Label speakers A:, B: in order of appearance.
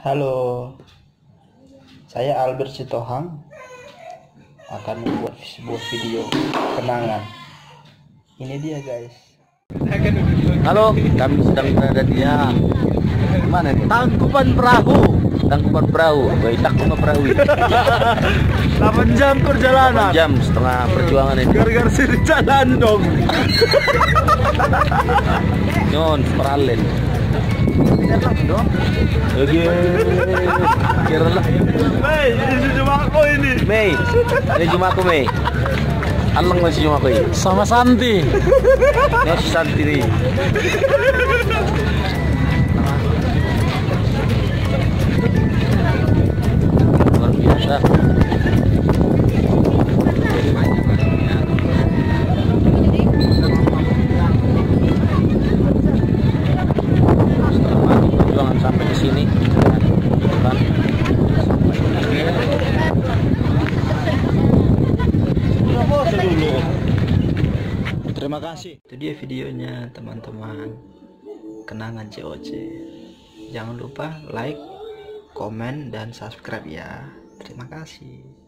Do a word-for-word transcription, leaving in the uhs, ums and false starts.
A: Halo, saya Albert Sitohang akan membuat sebuah video kenangan. Ini dia guys.
B: Halo, kami sedang berada di ya, mana nih? Tangkuban Perahu. Tangkuban Perahu, baik tangkuban perahu.
C: delapan jam perjalanan.
B: delapan jam setengah perjuangan ini.
C: Gara-gara sini jalan dong.
B: Nyon, paralel. Oke. Kira lah.
C: Mei, ini cuma aku ini.
B: Mei, ini cuma aku Mei. Aleng masih cuma aku ini.
C: Sama Santi.
B: Ini si Santi nih. Luar biasa. Perjuangan sampai ke sini.
C: Terima kasih.
A: Itu dia videonya teman-teman, kenangan C O C. Jangan lupa like, komen, dan subscribe ya. Terima kasih.